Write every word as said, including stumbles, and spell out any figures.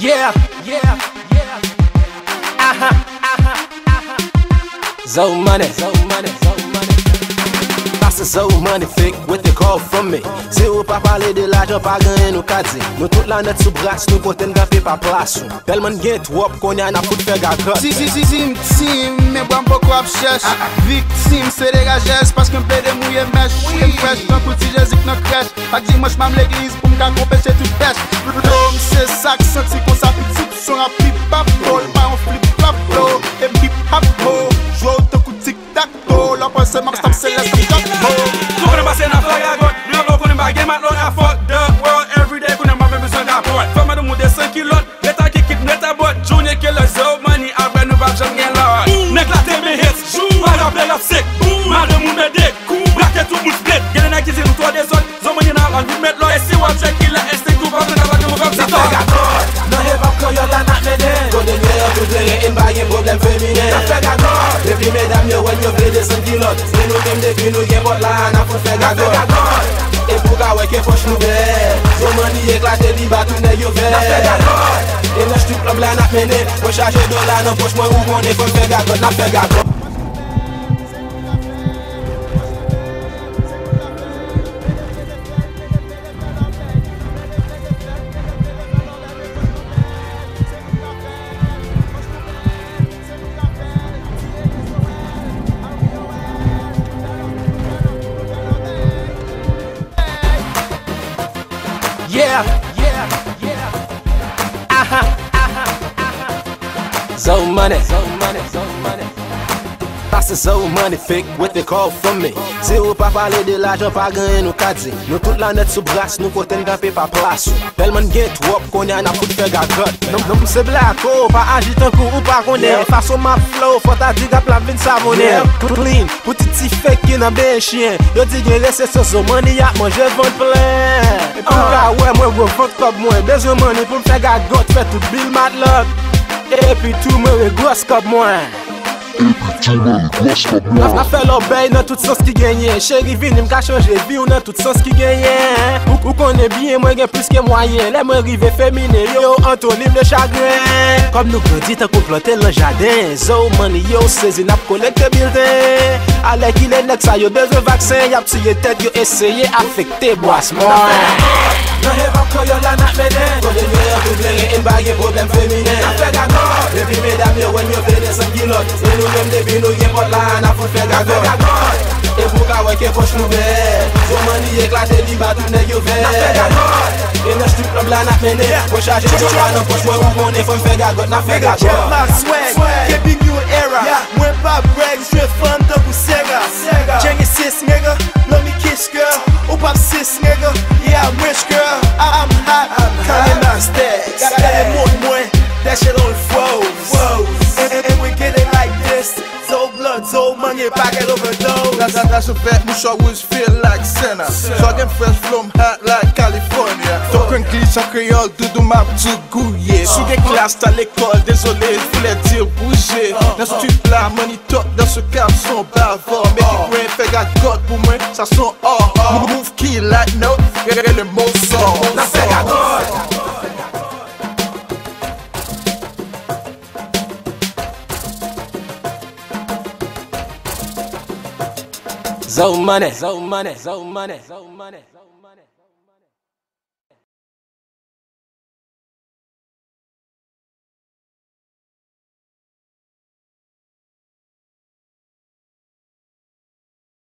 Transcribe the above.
Yeah, yeah, yeah. Uh-huh, uh-huh, uh-huh. Zoemoney, Zoemoney, Zoemoney. Passe Zoemoney fake with the call from me. Si ou pa pale de l'argent pa ganyen nou kadze. Nou tout la net sou bras, nou kote n'gape pa plas. Telman gen twop konya na fout fe gagot. Si si si si m'tim, men bram poko ap chèche. Victime se dégagès, parce qu'un pede mouye mèche. Ken fresh, tan kouti jezik nan krèche. Pak dimanche mam l'église pou m'ka kompèche tout pèche. L'homme c'est ça qui senti qu'on sa petite son a pip pap po. Pas en flip flop lo, et hip hop ho. Joue autant coup tic tac to. La pensée max tam céleste comme Jack Mo. Tout qu'on passe na flag à gauche. Nous l'on connaît baguette maintenant à fuck the world every day qu'on a pas besoin d'apport. Femme de monter cinq kilos, l'état qui quitte net à boîte. Junior killer Zoemoney, après nous va jamais rien là. N'éclater mes hits, pas rappeler la sick. Madame mon bébé, braquer tout mon split. Y'en a qui disent nous toi des autres. Zoemoney n'a pas envie de mettre là. Et si on check il a instinct tout pas de n'avoir de comme ça. Non hip hop quand y'a la nappe menen. Quand de meilleur tout clair, in bagay problème féminin. Na fait gagot. Depuis mesdames yo when yo vle descend kilot. C'est nous même depuis nous gen bot la na fout fait gagot. Et pour ka wè ke poche nou belle. Zoemoney éclaté li ba tout nèg yo vert. Na fait gagot. Et nèg tout club la nappe menen. Pour charger dollar dans poche moi ou on est comme fait gagot. Na fait gagot. Yeah, yeah, yeah. Uh-huh, uh-huh, uh-huh. Zoemoney, Zoemoney, Zoemoney. Passe Zoemoney fake with the call from me. Si ou pa pale de l'argent pa ganyen nou kadze. Nou tout la net sou bras, nou kote n'gape pa plas. Telman gen twop konya na fout fe gagot. Non se blako, pa agit an kou ou pa konen. Fason ma flow, fota di gap la vin savonel. Clean, pou titi fake ki nan ben chien. Yo di gen rese se Zoemoney yak manje vant plen. E pou ka wè mwen go vant kop mwen. Bezwen money pou m'fe gagot, fè tout bil matlot. E pi tout mwen re gros kop mwen. Na fè l'obey nan tout sens ki genyen. Chéri vini m'ka chanje vi ou nan tout sens ki genyen. Ou konen bien mwen gen plus ke moyen. Lè mwen rive femine yo antonim de chagrin. Kom nou grandit an komplote lan jardin. Zoemoney yo sezi nap kolekte building. Ale ki le nek sa yo bezwe vaksin. Yap tiye tet yo eseye afekte boas mwen. Non hip hop quand y'a la nappe menen. Quand de meilleur tout clair, in bagay problème féminin. Na fait gagot. Depuis mesdames yo when yo vle descend kilot. Et nous même depuis nous gen pot la na fout fait gagot. Et pour ka wè ke poche nou belle. Zoemoney éclaté li ba tout nèg yo vert. Na fait gagot. Et nèg tout club la nappe menen. Pour charger dollar dans poche moi ou on est faut faire gagot. Na fait gagot. My swag, keeping new era. Mwen pa brag, straight from double Sega. Genesis nigga, let me kiss girl. Ou pap sis nigga, yeah I'm rich girl. I'm hot, Kanye my stacks. Got that more moins, that shit on the flows. And, and we get it like this. So blood, so money, packet overdose. That's that's a fat mush always feel like Senna. So I get fresh from hot like California. Ton cranklis en créole, doudou m'a tout gouillé. Sous des classes à l'école, désolé, je voulais dire bouger. Dans ce truc là, money talk, dans ce cap son bavard. Make it rain, fait gagot pour moi, ça son or. Move key like no, y'a le mot sort. Na fait gagot. Zoemoney, Zoemoney, Zoemoney, Zoemoney.